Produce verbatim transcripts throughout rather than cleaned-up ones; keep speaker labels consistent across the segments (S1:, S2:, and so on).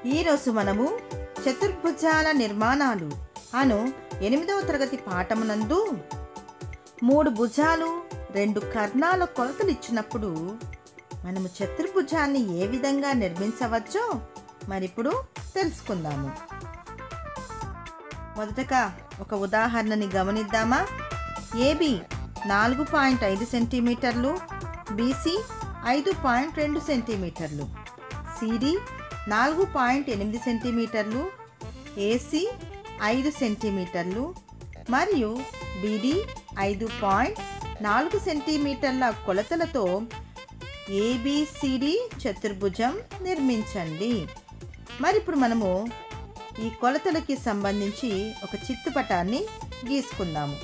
S1: ఈరోజు మనము చతుర్భుజాల నిర్మాణాలు అను ఎనిమిదవ తరగతి పాఠమునందు మూడు భుజాలు రెండు కర్ణాల కొలతలు ఇచ్చినప్పుడు మనము చతుర్భుజాన్ని ఏ విధంగా నిర్మించవచ్చో మరిప్పుడు తెలుసుకుందాము. మొదటగా ఒక ఉదాహరణని గమనిద్దామా. ఏబి నాలుగు పాయింట్ ఐదు సెంటీమీటర్లు, బీసీ ఐదు పాయింట్ రెండు సెంటీమీటర్లు, సిడి నాలుగు పాయింట్ ఎనిమిది సెంటీమీటర్లు, ఏసీ ఐదు సెంటీమీటర్లు మరియు బిడి ఐదు పాయింట్ నాలుగు సెంటీమీటర్ల కొలతలతో ఏబిసిడి చతుర్భుజం నిర్మించండి. మరి ఇప్పుడు మనము ఈ కొలతలకి సంబంధించి ఒక చిత్తుపటాన్ని గీసుకుందాము.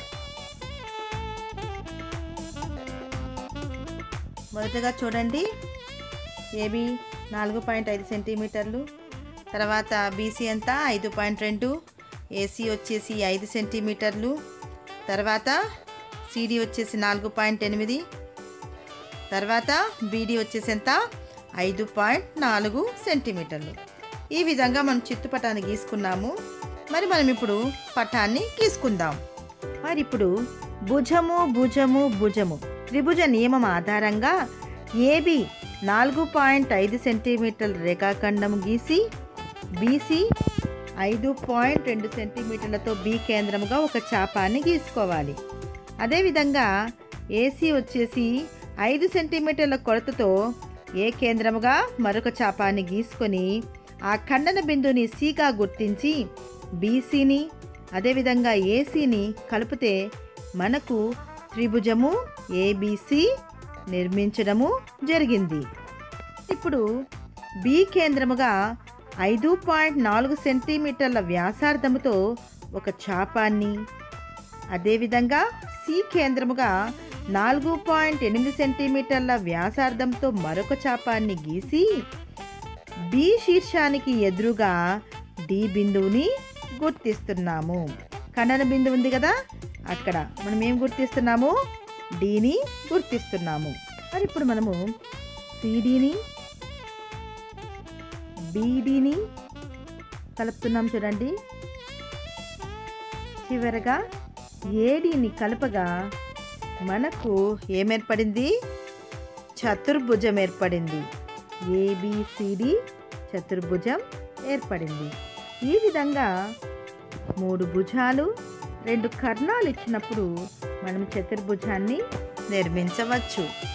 S1: మొదటగా చూడండి, ఏబి నాలుగు పాయింట్ ఐదు సెంటీమీటర్లు, తర్వాత బీసీ అంతా ఐదు పాయింట్ రెండు, ఏసీ వచ్చేసి ఐదు సెంటీమీటర్లు, తర్వాత సిడి వచ్చేసి నాలుగు పాయింట్ ఎనిమిది, తర్వాత బీడీ వచ్చేసి ఎంత ఐదు పాయింట్ నాలుగు సెంటీమీటర్లు. ఈ విధంగా మనం చిత్తుపటాన్ని గీసుకున్నాము. మరి మనం ఇప్పుడు పటాన్ని గీసుకుందాం. మరి ఇప్పుడు భుజము భుజము భుజము త్రిభుజ నియమం ఆధారంగా ఏబి నాలుగు పాయింట్ ఐదు సెంటీమీటర్ల రేఖాఖండం గీసి బీసీ ఐదు పాయింట్ రెండు సెంటీమీటర్లతో బి కేంద్రముగా ఒక చాపాన్ని గీసుకోవాలి. అదేవిధంగా ఏసీ వచ్చేసి ఐదు సెంటీమీటర్ల కొలతతో ఏ కేంద్రముగా మరొక చాపాన్ని గీసుకొని ఆ ఖండన బిందుని సిగా గుర్తించి బీసీని అదేవిధంగా ఏసీని కలిపితే మనకు త్రిభుజము ఏబిసి నిర్మించడము జరిగింది. ఇప్పుడు బి కేంద్రముగా ఐదు పాయింట్ నాలుగు సెంటీమీటర్ల వ్యాసార్థముతో ఒక చాపాన్ని, అదేవిధంగా సి కేంద్రముగా నాలుగు పాయింట్ ఎనిమిది సెంటీమీటర్ల వ్యాసార్థంతో మరొక చాపాన్ని గీసి బి శీర్షానికి ఎదురుగా డి బిందువుని గుర్తిస్తున్నాము. ఖండన బిందువు ఉంది కదా, అక్కడ మనం ఏం గుర్తిస్తున్నాము, డిని గుర్తిస్తున్నాము. మరి ఇప్పుడు మనము సిడిని బీడీని కలుపుతున్నాం. చూడండి, చివరగా ఏడీని కలపగా మనకు ఏమేర్పడింది, చతుర్భుజం ఏర్పడింది. ఏబిసిడి చతుర్భుజం ఏర్పడింది. ఈ విధంగా మూడు భుజాలు రెండు కర్ణాలు ఇచ్చినప్పుడు మనం చతుర్భుజాన్ని నిర్మించవచ్చు.